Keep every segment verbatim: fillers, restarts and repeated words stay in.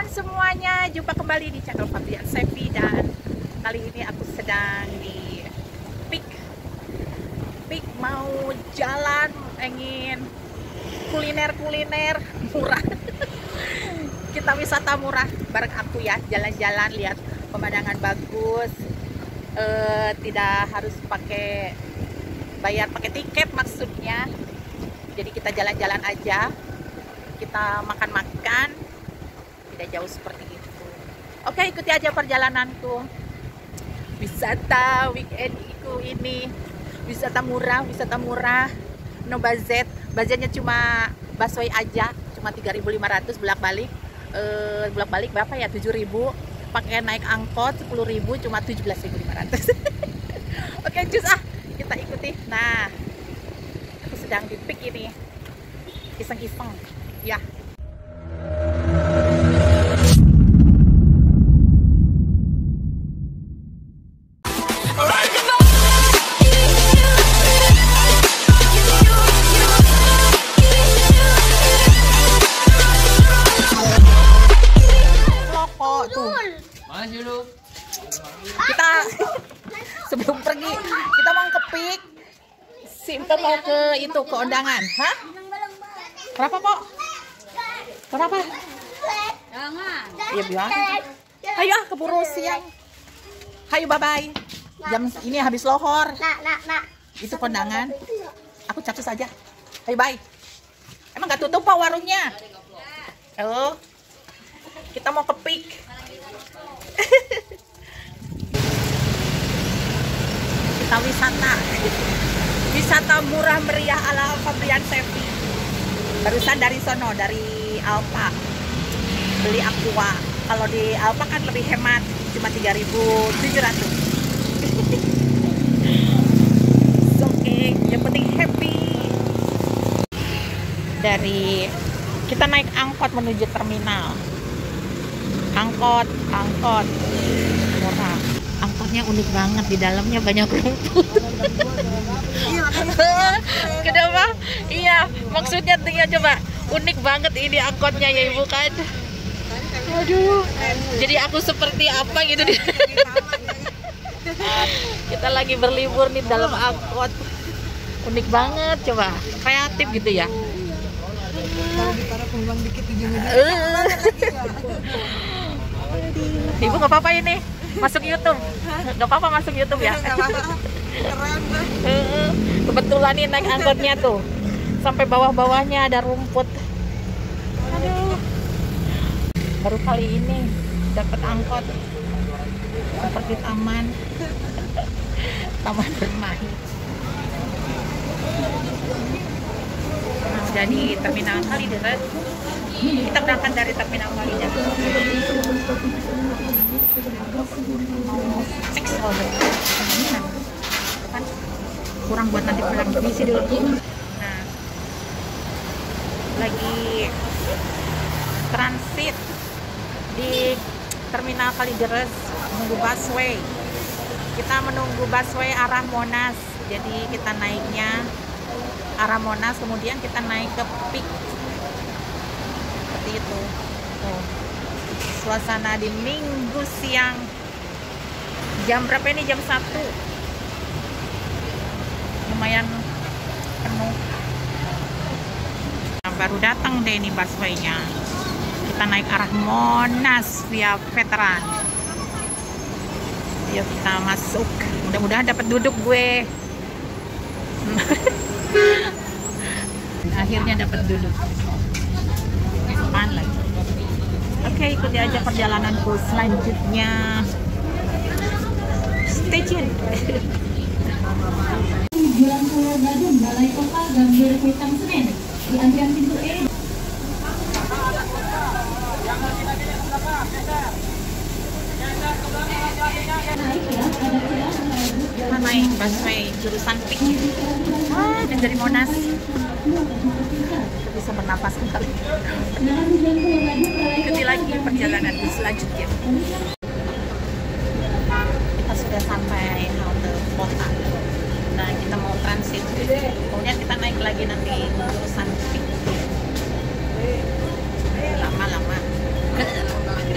semuanya, jumpa kembali di channel Fabrian Sevi, dan kali ini aku sedang di Peak. Peak mau jalan, ingin kuliner-kuliner murah. Kita wisata murah bareng aku ya, jalan-jalan, lihat pemandangan bagus, uh, tidak harus pakai bayar pakai tiket maksudnya. Jadi kita jalan-jalan aja, kita makan-makan, tidak jauh seperti itu. Oke, ikuti aja perjalananku. Wisata weekendku ini, wisata murah, wisata murah, no budget. Budgetnya cuma busway aja, cuma tiga ribu lima ratus bolak-balik. Eh, bolak-balik berapa ya? tujuh ribu. Pakai naik angkot sepuluh ribu, cuma tujuh belas ribu lima ratus. Oke, cus ah, kita ikuti. Nah, aku sedang di Peak ini, iseng-iseng ya. Kita sebelum pergi kita mau ke Peak. Simple mau ke itu, ke undangan. Hah? Berapa, Pok? Berapa? Jangan. Ya bilang. Ayo ah, keburu siang. Ayo bye bye. Jam ini habis lohor. Nak, nak, nak. Itu kondangan. Aku capcus saja. Ayo bye. Emang nggak tutup Pak warungnya? Halo. Kita mau ke Peak. Kita wisata. Wisata murah meriah ala Fabrian Sevi. Barusan dari sono, dari Alfa. Beli Aqua. Kalau di Alfa kan lebih hemat, cuma tiga ribu tujuh ratus. Oke, okay. Yang penting happy. Dari kita naik angkot menuju terminal. Angkot, angkot murah. Angkotnya unik banget, di dalamnya banyak rumput. Kenapa? Iya, maksudnya dia coba unik banget ini angkotnya ya Ibu kan. Aduh, jadi aku seperti apa gitu di. Kita lagi berlibur nih dalam angkot. Unik banget, coba kreatif gitu ya. Ibu nggak apa-apa ini masuk YouTube, nggak apa-apa masuk YouTube ya. Kebetulan nih naik angkotnya tuh sampai bawah-bawahnya ada rumput. Aduh, baru kali ini dapat angkot seperti taman taman bermain. Nah, udah di terminal Kalideres. Kita berangkat dari terminal Kalideres. Kan kurang buat nanti pulang, isi dulu. Nah, lagi transit di terminal Kalideres menunggu busway. Kita menunggu busway arah Monas. Jadi kita naiknya arah Monas, kemudian kita naik ke Peak. Seperti itu. Oh. Suasana di Minggu siang. Jam berapa ini? Jam satu. Lumayan penuh. Nah, baru datang deh ini busway-nya. Kita naik arah Monas via Veteran. Yuk kita masuk. Mudah-mudahan dapat duduk gue. Akhirnya dapat duduk. Depan lagi. Oke, ikuti aja perjalananku selanjutnya. Stay tune. Jalan Pulau Gadung, Balai Kota, Gambir Kuitang Senen. Di antrian pintu E. Kita naik busway jurusan Peak. Ah, dan dari Monas. Kita bisa bernapas kembali. Ikuti lagi perjalanan selanjutnya. Kita sudah sampai halte kota. Nah, kita mau transit. Kemudian kita naik lagi nanti jurusan Peak. Lama-lama.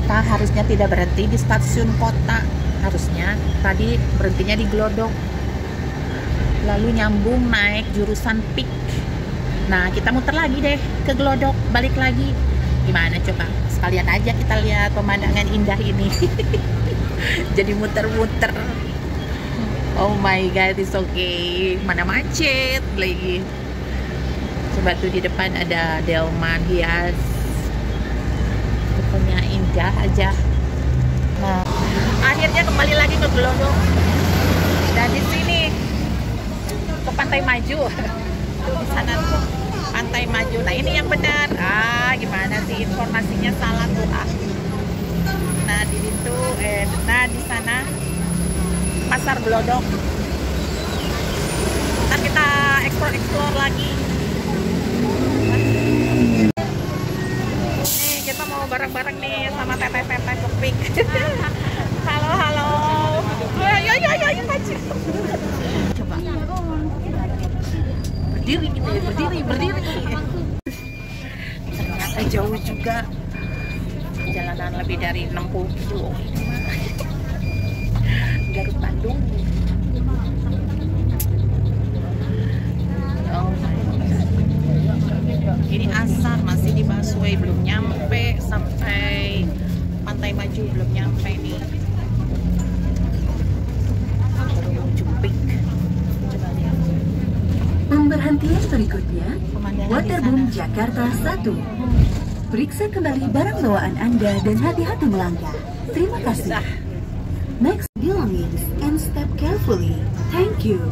kita harusnya tidak berhenti di stasiun kota, harusnya tadi berhentinya di Glodok, lalu nyambung naik jurusan Peak. Nah kita muter lagi deh ke Glodok, balik lagi. Gimana coba, sekalian aja kita lihat pemandangan indah ini. Jadi muter-muter. Oh my god, it's okay. Mana macet lagi. Coba tuh di depan ada delman hias, pokoknya indah aja. Nah, akhirnya kembali lagi ke Glodok. Dan di sini ke Pantai Maju. Tuh di sana tuh Pantai Maju. Nah ini yang benar. Ah gimana sih informasinya salah tuh ah. Nah di situ, eh, nah di sana Pasar Glodok. Ntar kita explore-explore lagi. Nih kita mau bareng-bareng nih sama teteh-teteh Kepik. Halo halo. Ayo ayo ayo ayo maju. Coba. Berdiri gitu ya, berdiri berdiri. Ternyata jauh juga. Perjalanan lebih dari enam puluh kilo. Garut Bandung. Oh my God. Ini asar masih di busway, belum nyampe sampai Pantai Maju, belum nyampe nih. Jupik. Coba lihat. Pemberhentian berikutnya Pemandangan Waterboom di sana. Jakarta satu. Periksa kembali barang bawaan Anda dan hati-hati melangkah. Terima kasih. Next belongings and step carefully. Thank you.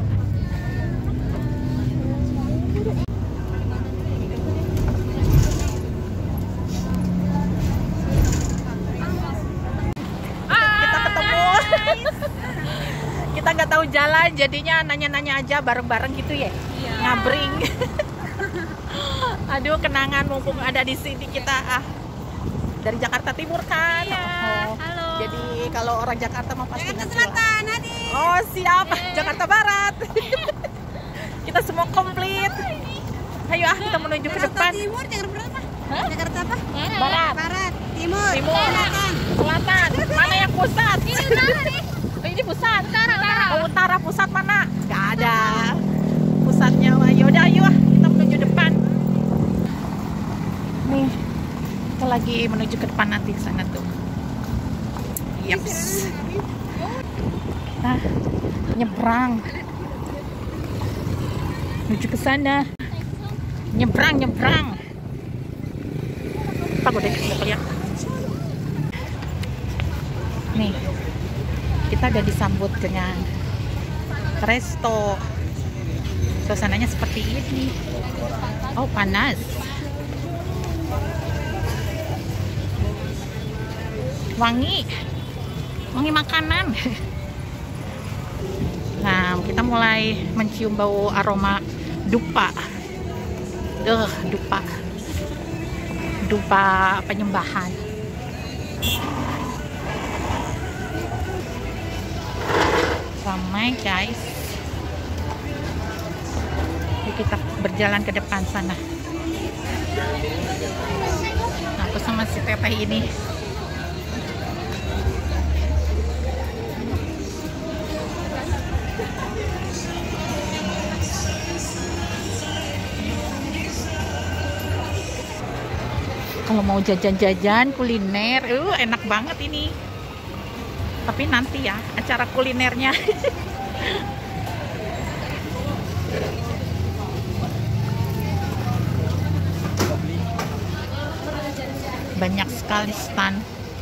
Kita ketemu. Kita nggak tahu jalan, jadinya nanya-nanya aja bareng-bareng gitu ya. Iya. Ngabring. Aduh, kenangan mumpung ada di sini kita ah dari Jakarta Timur kan. Iya, Oh, halo. jadi kalau orang Jakarta mau pasti Jakarta ngasih Selatan, Adi. Oh siap, Yeay. Jakarta Barat. Kita semua komplit. Ayo ah kita menuju ke Jakarta depan. Timur, Jakarta berapa? Hah? Jakarta apa? Barat. Barat, Timur, Timur. Selatan. Selatan. Mana yang pusat? Ini utara nih. Oh, ini pusat. Utara, utara. Oh, utara pusat mana? Gak ada. Pusatnya. Yaudah, ayo ah kita menuju depan. Nih, kita lagi menuju ke depan nanti ke sana tuh. Yaps. Nah, nyebrang. Menuju ke sana. Nyebrang, nyebrang. Apa gue deh, mau lihat. Nih, kita udah disambut dengan resto. Suasananya seperti ini. Oh, panas. Wangi. Wangi makanan. Nah, kita mulai mencium bau aroma dupa. Duh, dupa. Dupa penyembahan. Ramai guys. Yuk kita berjalan ke depan sana. Nah, aku sama si teteh ini. Kalau mau jajan-jajan kuliner, uh enak banget ini. Tapi nanti ya acara kulinernya. Banyak sekali stand.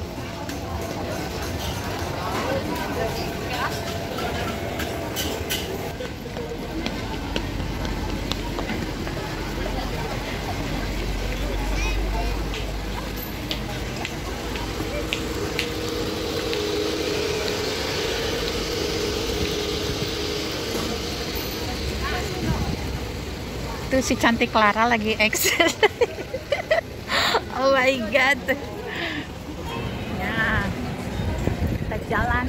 Tuh si cantik Clara lagi eksis. Oh my god. Ya, kita jalan.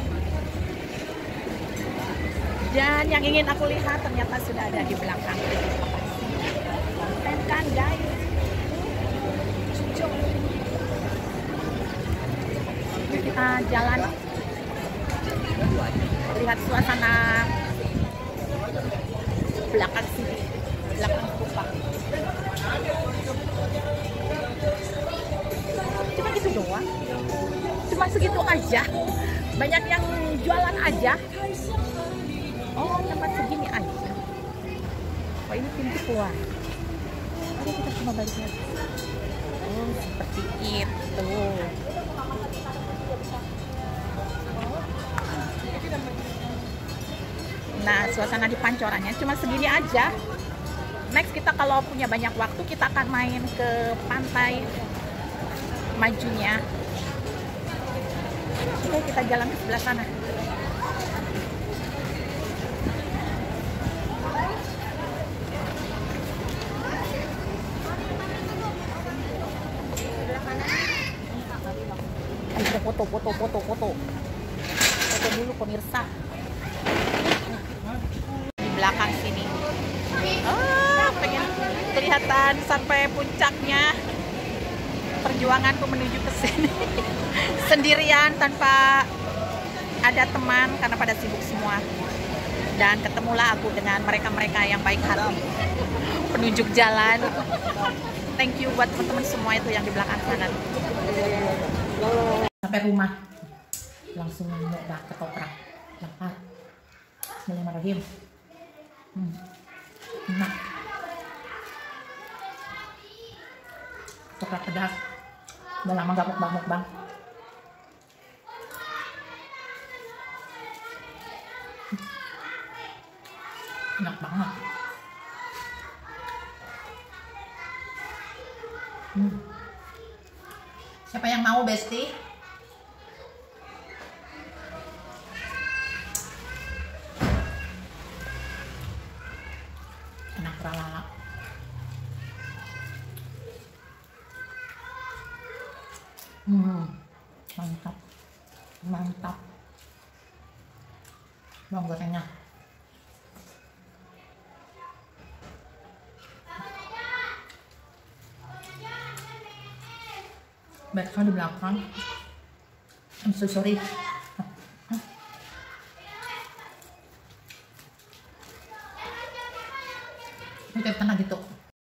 Dan yang ingin aku lihat ternyata sudah ada di belakang. Konten kan guys. kita jalan, lihat suasana belakang sini, belakang stupa. Cuma gitu doang, cuma segitu aja. Banyak yang jualan aja. Oh, tempat segini aja. Oh, ini pintu keluar. Oke, kita coba baliknya. Oh, seperti itu. Nah, suasana di Pancorannya cuma segini aja. Next, kita kalau punya banyak waktu, kita akan main ke pantai majunya. Oke, kita jalan ke sebelah sana. Ayo foto, foto, foto, foto. Foto dulu pemirsa. Di belakang sini. Oh, pengen kelihatan sampai puncaknya. Perjuanganku menuju ke sini. Sendirian tanpa ada teman karena pada sibuk semua. Dan ketemulah aku dengan mereka-mereka yang baik hati. Penunjuk jalan. Thank you buat teman-teman semua itu yang di belakang sana. Sampai rumah langsung udah ketoprak lapar. Bismillahirrahmanirrahim. hmm. Enak ketoprak pedas, udah lama gak mukbang-mukbang. Enak banget. hmm. Siapa yang mau, Besti? Enak rala. Hmm, mantap, mantap. Bawang gorengnya. Bakso di belakang. I'm so sorry. Ini kayak tanah gitu.